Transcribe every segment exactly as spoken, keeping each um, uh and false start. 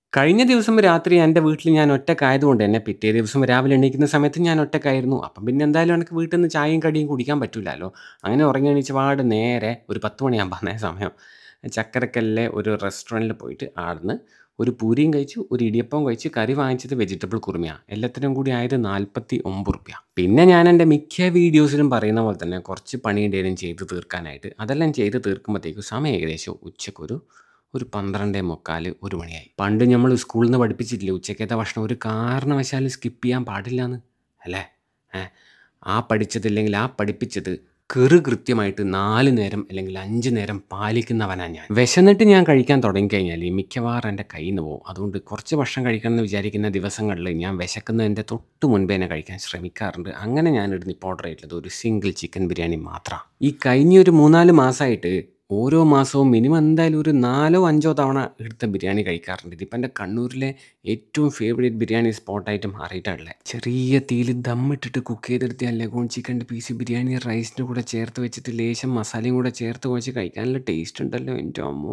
കഴിഞ്ഞ ദിവസം രാത്രി എൻ്റെ വീട്ടിൽ ഞാൻ ഒറ്റക്കായതുകൊണ്ട് തന്നെ പിറ്റേ ദിവസം രാവിലെ എണീക്കുന്ന സമയത്ത് ഞാൻ ഒറ്റക്കായിരുന്നു. അപ്പം പിന്നെ എന്തായാലും എനിക്ക് വീട്ടിൽ നിന്ന് ചായയും കടിയും കുടിക്കാൻ പറ്റൂലല്ലോ. അങ്ങനെ ഉറങ്ങി എണീച്ച പാട് നേരെ ഒരു പത്ത് മണിയാകുമ്പോൾ സമയം ചക്കരക്കല്ലിലെ ഒരു റെസ്റ്റോറൻറ്റിൽ പോയിട്ട് ആട്ന്ന് ഒരു പൂരിയും കഴിച്ചു, ഒരു ഇടിയപ്പവും കഴിച്ചു, കറി വാങ്ങിച്ചത് വെജിറ്റബിൾ കുറുമയാണ്. എല്ലാത്തിനും കൂടി ആയത് നാൽപ്പത്തി ഒമ്പത് റുപ്യ. പിന്നെ ഞാൻ എൻ്റെ മിക്ക വീഡിയോസിലും പറയുന്ന പോലെ തന്നെ കുറച്ച് പണിയുണ്ടായിരുന്നു ചെയ്ത് തീർക്കാനായിട്ട്. അതെല്ലാം ചെയ്ത് തീർക്കുമ്പോഴത്തേക്കും സമയം ഏകദേശം ഉച്ചക്കൊരു ഒരു പന്ത്രണ്ടേ മുക്കാൽ ഒരു മണിയായി. പണ്ട് നമ്മൾ സ്കൂളിൽ നിന്ന് പഠിപ്പിച്ചിട്ടില്ലേ ഉച്ചക്കത്തെ ഭക്ഷണം ഒരു കാരണവശാലും സ്കിപ്പ് ചെയ്യാൻ പാടില്ലാന്ന് അല്ലേ? ഏ ആ പഠിച്ചതില്ലെങ്കിൽ ആ പഠിപ്പിച്ചത് കെറു കൃത്യമായിട്ട് നാല് നേരം അല്ലെങ്കിൽ അഞ്ച് നേരം പാലിക്കുന്നവനാണ് ഞാൻ. വിശന്നിട്ട് ഞാൻ കഴിക്കാൻ തുടങ്ങിക്കഴിഞ്ഞാൽ മിക്കവാറും എൻ്റെ കയ്യിൽ നിന്ന് പോകും. അതുകൊണ്ട് കുറച്ച് ഭക്ഷണം കഴിക്കണം എന്ന് വിചാരിക്കുന്ന ദിവസങ്ങളിൽ ഞാൻ വിശക്കുന്നതിൻ്റെ തൊട്ട് മുൻപേ തന്നെ കഴിക്കാൻ ശ്രമിക്കാറുണ്ട്. അങ്ങനെ ഞാൻ ഇടുന്ന് ഇപ്പോൾ ഓർഡർ ചെയ്തിട്ടുള്ളത് ഒരു സിംഗിൾ ചിക്കൻ ബിരിയാണി മാത്രമാണ്. ഈ കഴിഞ്ഞ ഒരു മൂന്നാല് മാസമായിട്ട് ഓരോ മാസവും മിനിമം എന്തായാലും ഒരു നാലോ അഞ്ചോ തവണ എടുത്ത ബിരിയാണി കഴിക്കാറുണ്ട്. ഇതിപ്പോൾ എൻ്റെ കണ്ണൂരിലെ ഏറ്റവും ഫേവറേറ്റ് ബിരിയാണി സ്പോട്ടായിട്ട് മാറിയിട്ടുള്ളത്. ചെറിയ തീയിൽ ദമ്മിട്ടിട്ട് കുക്ക് ചെയ്തെടുത്ത ലഗോൺ ചിക്കൻ്റെ പീസ് ബിരിയാണി റൈസിൻ്റെ കൂടെ ചേർത്ത് വെച്ചിട്ട് ലേശം മസാലയും കൂടെ ചേർത്ത് കുഴച്ച് കഴിക്കാനുള്ള ടേസ്റ്റ് ഉണ്ടല്ലോ എൻ്റെ അമ്മോ,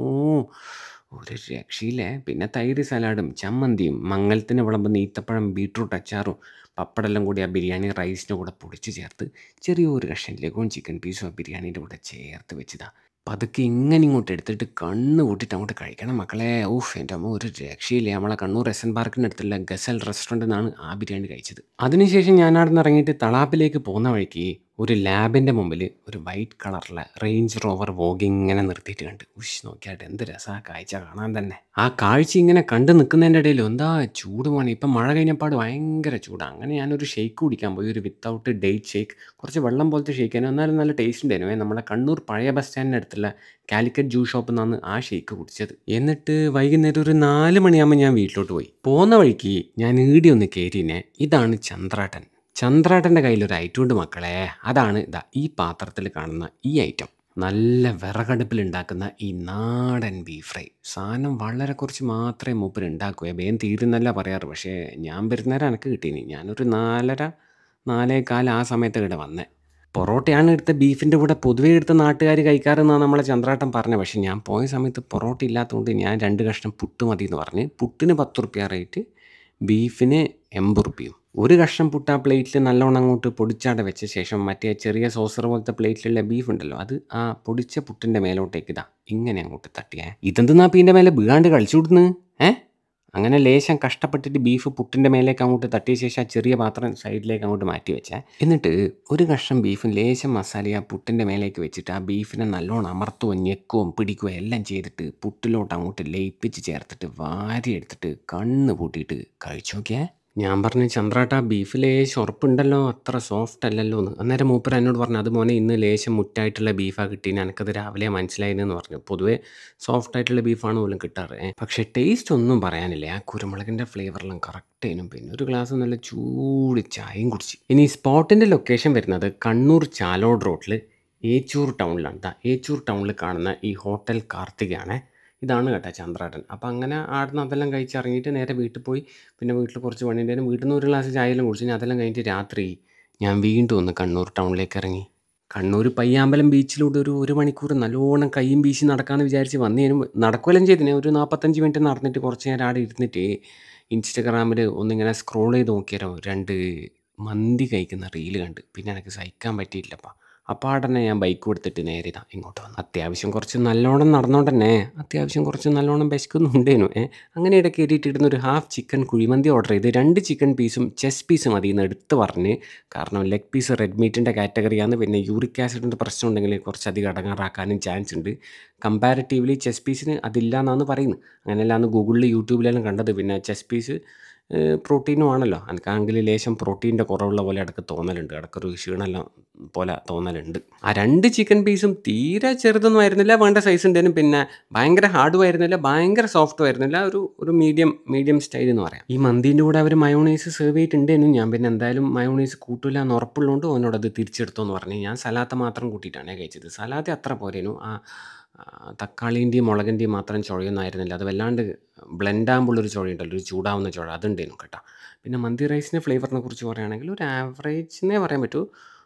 ഒരു രക്ഷയില്ലേ. പിന്നെ തൈര് സലാഡും ചമ്മന്തിയും മംഗലത്തിന് വിളമ്പുന്ന ഈത്തപ്പഴം ബീട്രൂട്ട് അച്ചാറും പപ്പടെല്ലാം കൂടി ആ ബിരിയാണി റൈസിൻ്റെ കൂടെ പൊടിച്ച് ചേർത്ത് ചെറിയൊരു കഷ്ണം ലഗോൺ ചിക്കൻ പീസും ആ ബിരിയാണീൻ്റെ കൂടെ ചേർത്ത് വെച്ചതാ. പതുക്കെ ഇങ്ങനെ ഇങ്ങോട്ട് എടുത്തിട്ട് കണ്ണ് കൂട്ടിയിട്ട് അങ്ങോട്ട് കഴിക്കണം മക്കളെ. ഊഫ് എൻ്റെ അമ്മ, ഒരു രക്ഷയില്ല. നമ്മളെ കണ്ണൂർ എസ് എൻ പാർക്കിൻ്റെ അടുത്തുള്ള ഗസൽ റെസ്റ്റോറൻറ്റിൽ നിന്നാണ് ആ ബിരിയാണി കഴിച്ചത്. അതിനുശേഷം ഞാൻ അവിടെ നിന്ന് ഇറങ്ങിയിട്ട് തളാപ്പിലേക്ക് പോകുന്ന വഴിക്ക് ഒരു ലാബിൻ്റെ മുമ്പിൽ ഒരു വൈറ്റ് കളറിലെ റേഞ്ച് റോവർ വോഗ് ഇങ്ങനെ നിർത്തിയിട്ട് കണ്ട്. ഉഷ്, നോക്കിയായിട്ട് എന്ത് രസമാണ് കാഴ്ച കാണാൻ തന്നെ. ആ കാഴ്ച ഇങ്ങനെ കണ്ട് നിൽക്കുന്നതിൻ്റെ ഇടയിൽ എന്താ ചൂട് പോകണം. ഇപ്പം മഴ കഴിഞ്ഞപ്പാട് ഭയങ്കര ചൂടാണ്. അങ്ങനെ ഞാനൊരു ഷേക്ക് കുടിക്കാൻ പോയി, ഒരു വിത്തൗട്ട് ഡേറ്റ് ഷേക്ക്. കുറച്ച് വെള്ളം പോലത്തെ ഷേക്കായിരുന്നു, എന്നാലും നല്ല ടേസ്റ്റ് ഉണ്ടായിരുന്നു. നമ്മുടെ കണ്ണൂർ പഴയ ബസ് സ്റ്റാൻഡിൻ്റെ അടുത്തുള്ള കാലിക്കറ്റ് ജ്യൂസ് ഷോപ്പിൽ നിന്നാണ് ആ ഷേക്ക് കുടിച്ചത്. എന്നിട്ട് വൈകുന്നേരം ഒരു നാല് മണിയാകുമ്പോൾ ഞാൻ വീട്ടിലോട്ട് പോയി. പോകുന്ന വഴിക്ക് ഞാൻ ഈടി ഒന്ന് കയറിനെ. ഇതാണ് ചന്ദ്രാട്ടൻ. ചന്ദ്രാട്ടൻ്റെ കയ്യിലൊരു ഐറ്റം ഉണ്ട് മക്കളെ. അതാണ് ഇതാ ഈ പാത്രത്തിൽ കാണുന്ന ഈ ഐറ്റം. നല്ല വിറകടുപ്പിൽ ഉണ്ടാക്കുന്ന ഈ നാടൻ ബീഫ് ഫ്രൈ. സാധനം വളരെ കുറച്ച് മാത്രമേ മൂപ്പര് ഉണ്ടാക്കൂ. വേഗം തീരുന്നല്ല പറയാറ്. പക്ഷേ ഞാൻ വരുന്നേരം എനിക്ക് കിട്ടീനി. ഞാനൊരു നാലര നാലേകാൽ ആ സമയത്ത് ഇവിടെ വന്നേ. പൊറോട്ടയാണ് എടുത്ത ബീഫിൻ്റെ കൂടെ പൊതുവേ എടുത്ത നാട്ടുകാർ കഴിക്കാറെന്നാണ് നമ്മളെ ചന്ദ്രാട്ടൻ പറഞ്ഞത്. പക്ഷേ ഞാൻ പോയ സമയത്ത് പൊറോട്ട ഇല്ലാത്തതുകൊണ്ട് ഞാൻ രണ്ട് കഷ്ണം പുട്ട് മതി എന്ന് പറഞ്ഞ് പുട്ടിന് പത്ത് റുപ്യ റേറ്റ്, ബീഫിന് എൺപത് റുപ്യയും. ഒരു കഷ്ണം പുട്ട് ആ പ്ലേറ്റിൽ നല്ലോണം അങ്ങോട്ട് പൊടിച്ചാടെ വെച്ച ശേഷം മറ്റേ ചെറിയ സോസർ പോലത്തെ പ്ലേറ്റിലുള്ള ബീഫ് ഉണ്ടല്ലോ, അത് ആ പൊടിച്ച പുട്ടിൻ്റെ മേലോട്ടേക്ക് ഇതാ ഇങ്ങനെ അങ്ങോട്ട് തട്ടിയേ. ഇതെന്തെന്നാ പീൻ്റെ മേലെ വീഴാണ്ട് കളിച്ചു വിടുന്നു ഏ അങ്ങനെ ലേശം കഷ്ടപ്പെട്ടിട്ട് ബീഫ് പുട്ടിൻ്റെ മേലേക്ക് അങ്ങോട്ട് തട്ടിയ ശേഷം ആ ചെറിയ പാത്രം സൈഡിലേക്ക് അങ്ങോട്ട് മാറ്റി വെച്ചേ. എന്നിട്ട് ഒരു കഷ്ണം ബീഫും ലേശം മസാല ആ പുട്ടിൻ്റെ മേലേക്ക് വെച്ചിട്ട് ആ ബീഫിനെ നല്ലോണം അമർത്തുകയും ഞെക്കുകയും പിടിക്കുകയും എല്ലാം ചെയ്തിട്ട് പുട്ടിലോട്ട് അങ്ങോട്ട് ലയിപ്പിച്ച് ചേർത്തിട്ട് വാരി എടുത്തിട്ട് കണ്ണ് പൂട്ടിയിട്ട് കഴിച്ചു നോക്കിയേ. ഞാൻ പറഞ്ഞു, ചന്ദ്രാട്ടാ ബീഫ് ലേശം ഉറപ്പുണ്ടല്ലോ, അത്ര സോഫ്റ്റ് അല്ലല്ലോ എന്ന്. അന്നേരം മൂപ്പർ എന്നോട് പറഞ്ഞു, അത് മോനെ ഇന്ന് ലേശം മുറ്റായിട്ടുള്ള ബീഫാണ് കിട്ടീന്, എനിക്കത് രാവിലെ മനസ്സിലായെന്ന് പറഞ്ഞു. പൊതുവേ സോഫ്റ്റ് ആയിട്ടുള്ള ബീഫാണ് പോലും കിട്ടാറ്. പക്ഷേ ടേസ്റ്റ് ഒന്നും പറയാനില്ല. ആ കുരുമുളകിൻ്റെ ഫ്ലേവറെല്ലാം കറക്റ്റ് ആയിരുന്നു. പിന്നെ ഒരു ഗ്ലാസ് നല്ല ചൂട് ചായയും കുടിച്ച്. ഇനി സ്പോട്ടിൻ്റെ ലൊക്കേഷൻ വരുന്നത് കണ്ണൂർ ചാലോട് റോഡിൽ ഏച്ചൂർ ടൗണിലാണ്. ദാ ഏച്ചൂർ ടൗണിൽ കാണുന്ന ഈ ഹോട്ടൽ കാർത്തികയാണ്. ഇതാണ് കേട്ടോ ചന്ദ്രാട്ടൻ. അപ്പോൾ അങ്ങനെ ആടുന്ന് അതെല്ലാം കഴിച്ചിറങ്ങിയിട്ട് നേരെ വീട്ടിൽ പോയി. പിന്നെ വീട്ടിൽ കുറച്ച് പണിയുണ്ടായിരുന്നു. വീട്ടിൽ നിന്ന് ഒരു ഗ്ലാസ് ചായയെല്ലാം കുടിച്ച് ഞാൻ അതെല്ലാം കഴിഞ്ഞിട്ട് രാത്രി ഞാൻ വീണ്ടും ഒന്ന് കണ്ണൂർ ടൗണിലേക്ക് ഇറങ്ങി. കണ്ണൂർ പയ്യാമ്പലം ബീച്ചിലൂടെ ഒരു ഒരു മണിക്കൂർ നല്ലോണം കയ്യും വീശി നടക്കാമെന്ന് വിചാരിച്ച് വന്നതിനും നടക്കുകയെല്ലാം ചെയ്തിന്. ഒരു നാൽപ്പത്തഞ്ച് മിനിറ്റ് നടന്നിട്ട് കുറച്ച് നേരം ആടെ ഇരുന്നിട്ട് ഇൻസ്റ്റഗ്രാമിൽ ഒന്നിങ്ങനെ സ്ക്രോൾ ചെയ്ത് നോക്കിയാലോ രണ്ട് മന്തി കഴിക്കുന്ന റീല് കണ്ട്. പിന്നെ എനിക്ക് സഹിക്കാൻ പറ്റിയില്ലപ്പാ. അപ്പോൾ അവിടെ തന്നെ ഞാൻ ബൈക്ക് കൊടുത്തിട്ട് നേരെ ഇതാ ഇങ്ങോട്ട് വന്നു. അത്യാവശ്യം കുറച്ച് നല്ലോണം നടന്നോണ്ട് തന്നെ അത്യാവശ്യം കുറച്ച് നല്ലോണം വിശക്കുന്നുണ്ടേനു. ഏ അങ്ങനെ ഇടയ്ക്ക് കയറിയിട്ടിരുന്ന ഒരു ഹാഫ് ചിക്കൻ കുഴിമന്തി ഓർഡർ ചെയ്ത് രണ്ട് ചിക്കൻ പീസും ചെസ്റ്റ് പീസും മതി എന്ന് എടുത്ത് പറഞ്ഞ്. കാരണം ലെഗ് പീസ് റെഡ് മീറ്റിൻ്റെ കാറ്റഗറിയാണ്. പിന്നെ യൂറിക് ആസിഡിൻ്റെ പ്രശ്നം ഉണ്ടെങ്കിൽ കുറച്ചധികം അടങ്ങാറാക്കാനും ചാൻസ് ഉണ്ട്. കമ്പാരിറ്റീവ്ലി ചെസ്റ്റ് പീസിന് അതില്ല എന്നാണ് പറയുന്നത്. അങ്ങനെയല്ലാന്ന് ഗൂഗിളിൽ യൂട്യൂബിലെല്ലാം കണ്ടത്. പിന്നെ ചെസ്റ്റ് പീസ് പ്രോട്ടീനും ആണല്ലോ. എനിക്കാണെങ്കിൽ ലേശം പ്രോട്ടീൻ്റെ കുറവുള്ള പോലെ ഇടയ്ക്ക് തോന്നലുണ്ട്. ഇടയ്ക്കൊരു ക്ഷീണമെല്ലാം പോലെ തോന്നലുണ്ട്. ആ രണ്ട് ചിക്കൻ പീസും തീരെ ചെറുതൊന്നും ആയിരുന്നില്ല, വേണ്ട സൈസ് ഉണ്ടായിരുന്നു. പിന്നെ ഭയങ്കര ഹാർഡും ആയിരുന്നില്ല, ഭയങ്കര സോഫ്റ്റും ആയിരുന്നില്ല. ഒരു ഒരു മീഡിയം മീഡിയം സ്റ്റൈൽ എന്ന് പറയാം. ഈ മന്തീൻ്റെ കൂടെ അവർ മയോണൈസ് സെർവ് ചെയ്തിട്ടുണ്ടായിരുന്നു. ഞാൻ പിന്നെ എന്തായാലും മയോണൈസ് കൂട്ടില്ല എന്ന് ഉറപ്പുള്ളതുകൊണ്ട് അവനോട് അത് തിരിച്ചെടുത്തോ എന്ന് പറഞ്ഞു. ഞാൻ സലാത്ത മാത്രം കൂട്ടിയിട്ടാണ് കഴിച്ചത്. സലാത്ത അത്ര പോരേനു. ആ തക്കാളീൻ്റെയും മുളകിൻ്റെയും മാത്രം ചുഴയൊന്നും ആയിരുന്നില്ല. അത് വല്ലാണ്ട് ബ്ലെൻഡ് ആകുമ്പോഴൊരു ചുഴയുണ്ടല്ലോ, ഒരു ചൂടാവുന്ന ചുഴ അതുണ്ടായിരുന്നു കേട്ടോ. പിന്നെ മന്തി റൈസിൻ്റെ ഫ്ലേവറിനെ കുറിച്ച് പറയുകയാണെങ്കിൽ ഒരു ആവറേജ് എന്നേ പറയാൻ പറ്റൂ.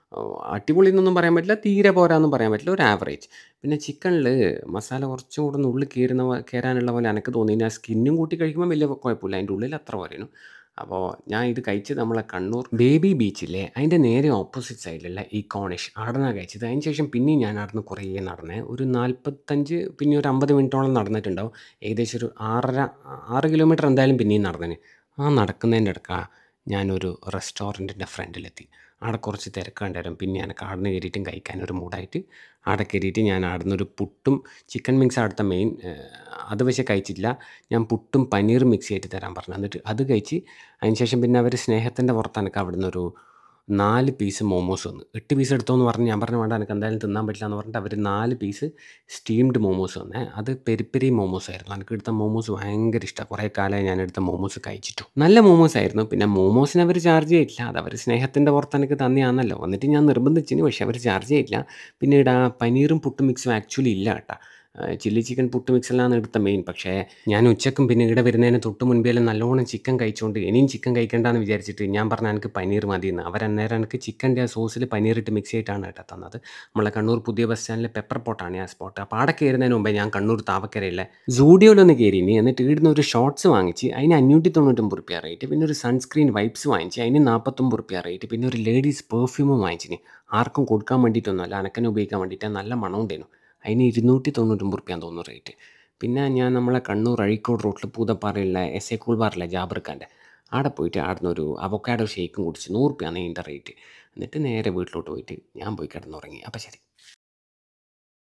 ഓഹ്, അടിപൊളി എന്നൊന്നും പറയാൻ പറ്റില്ല. തീരെ പോരാന്നും പറയാൻ പറ്റില്ല. ഒരു ആവറേജ്. പിന്നെ ചിക്കനില് മസാല കുറച്ചും കൂടെ ഒന്ന് ഉള്ളിൽ കേറുന്ന പോ കേറാനുള്ള പോലെ എനക്ക് തോന്നി. ഞാൻ സ്കിന്നും കൂട്ടി കഴിക്കുമ്പോൾ വലിയ കുഴപ്പമില്ല. അതിൻ്റെ ഉള്ളിൽ അത്ര പോരേനു. അപ്പോൾ ഞാൻ ഇത് കഴിച്ചത് നമ്മളെ കണ്ണൂർ ബേബി ബീച്ചില്ലേ അതിൻ്റെ നേരെ ഓപ്പോസിറ്റ് സൈഡിലുള്ള ഈ കോണിഷ് ആടന്നാ കഴിച്ചത്. അതിന് ശേഷം പിന്നെയും ഞാൻ അവിടുന്ന് കുറേ നടന്നേ. ഒരു നാൽപ്പത്തഞ്ച് പിന്നെ ഒരു അമ്പത് മിനിറ്റോളം നടന്നിട്ടുണ്ടാവും. ഏകദേശം ഒരു ആറര ആറ് കിലോമീറ്റർ എന്തായാലും പിന്നെയും നടന്നേന്. ആ നടക്കുന്നതിൻ്റെ ഇടയ്ക്കാ ഞാനൊരു റെസ്റ്റോറൻറ്റിൻ്റെ ഫ്രണ്ടിലെത്തി. ആടെ കുറച്ച് തിരക്ക് കണ്ടേരം പിന്നെ എനക്ക് ആടന്ന് കയറിയിട്ടും കഴിക്കാനൊരു മൂഡായിട്ട് ആടെ കയറിയിട്ട് ഞാൻ ആടുന്നൊരു പുട്ടും ചിക്കൻ വിങ്സ് അവിടുത്തെ മെയിൻ അത് പക്ഷേ കഴിച്ചിട്ടില്ല. ഞാൻ പുട്ടും പനീറും മിക്സ് ചെയ്തിട്ട് തരാൻ പറഞ്ഞു. എന്നിട്ട് അത് കഴിച്ച് അതിന് ശേഷം പിന്നെ അവർ സ്നേഹത്തിൻ്റെ പുറത്ത് എനിക്ക് അവിടുന്നൊരു നാല് പീസ് മോമോസ് തന്നു. എട്ട് പീസ് എടുത്തോന്ന് പറഞ്ഞ് ഞാൻ പറഞ്ഞു വേണ്ട എനിക്ക് എന്തായാലും തിന്നാൻ പറ്റില്ല എന്ന് പറഞ്ഞിട്ട് അവർ നാല് പീസ് സ്റ്റീംഡ് മോമോസ് തന്നേ. അത് പെരി പെരി മോമോസ് ആയിരുന്നു. എനിക്ക് എടുത്ത മോമോസ് ഭയങ്കര ഇഷ്ടമാണ്. കുറേ കാലമായി ഞാൻ എടുത്ത മോമോസ് കഴിച്ചിട്ടു. നല്ല മോമോസ് ആയിരുന്നു. പിന്നെ മോമോസിന് അവർ ചാർജ് ചെയ്തിട്ടില്ല. അത് അവർ സ്നേഹത്തിൻ്റെ പുറത്ത് എനിക്ക് തന്നെയാണല്ലോ. എന്നിട്ട് ഞാൻ നിർബന്ധിച്ചിന്. പക്ഷേ അവർ ചാർജ് ചെയ്തില്ല. പിന്നീട് ആ പനീറും പുട്ടും മിക്സും ആക്ച്വലി ഇല്ല കേട്ടോ. ചില്ലി ചിക്കൻ പുട്ട് മിക്സെല്ലാം എടുത്ത മെയിൻ. പക്ഷേ ഞാൻ ഉച്ചക്കും പിന്നെ ഇവിടെ വരുന്നതിന് തൊട്ട് മുൻപേലും നല്ലോണം ചിക്കൻ കഴിച്ചുകൊണ്ട് ഇനിയും ചിക്കൻ കഴിക്കണ്ടെന്ന് വിചാരിച്ചിട്ട് ഞാൻ പറഞ്ഞ എനിക്ക് പനീർ മതിയെന്ന്. അവരന്നേരം എനിക്ക് ചിക്കൻ്റെ ആ സോസിൽ പനീറിട്ട് മിക്സ് ചെയ്തിട്ടാണ് കേട്ടോ തന്നത്. നമ്മളെ കണ്ണൂർ പുതിയ ബസ് സ്റ്റാൻഡിലെ പെപ്പർ പോട്ടാണ് ആ സ്പോട്ട്. അപ്പോൾ അവിടെ കയറുന്നതിന് മുമ്പേ ഞാൻ കണ്ണൂർ താവക്കരയിലെ സൂഡിയോയിലൊന്ന് കയറിയിനി. എന്നിട്ട് ഇവിടുന്ന് ഒരു ഷോർട്സ് വാങ്ങിച്ച് അതിന് അഞ്ഞൂറ്റി തൊണ്ണൂറ്റൊമ്പത് റുപ്യ റേറ്റ്. പിന്നെ ഒരു സൺസ്ക്രീൻ വൈപ്സ് വാങ്ങിച്ച് അതിന് നാൽപ്പത്തൊമ്പത് റുപ്യ റേറ്റ്. പിന്നെ ഒരു ലേഡീസ് പെർഫ്യൂമും വാങ്ങിച്ചിന്. ആർക്കും കൊടുക്കാൻ വേണ്ടിയിട്ടൊന്നുമല്ല, അനക്കനെ ഉപയോഗിക്കാൻ വേണ്ടിയിട്ട്. നല്ല മണം ഉണ്ടായിരുന്നു. അതിന് ഇരുന്നൂറ്റി തൊണ്ണൂറ്റൊമ്പത് റുപ്യാന്ന് തോന്നുന്നു റേറ്റ്. പിന്നെ ഞാൻ നമ്മളെ കണ്ണൂർ അഴീക്കോട് റോട്ടിൽ പൂതപ്പാറയുള്ള എസ് എ കൂൾ ബാറിലെ ജാബർക്കാൻ്റെ അവിടെ പോയിട്ട് അവിടുന്ന് ഒരു അവക്കാഡോ ഷേക്കും കുടിച്ച് നൂറ് റുപ്യാണ് ഇതിൻ്റെ റേറ്റ്. എന്നിട്ട് നേരെ വീട്ടിലോട്ട് പോയിട്ട് ഞാൻ പോയി കിടന്നുറങ്ങി. അപ്പോൾ ശരി.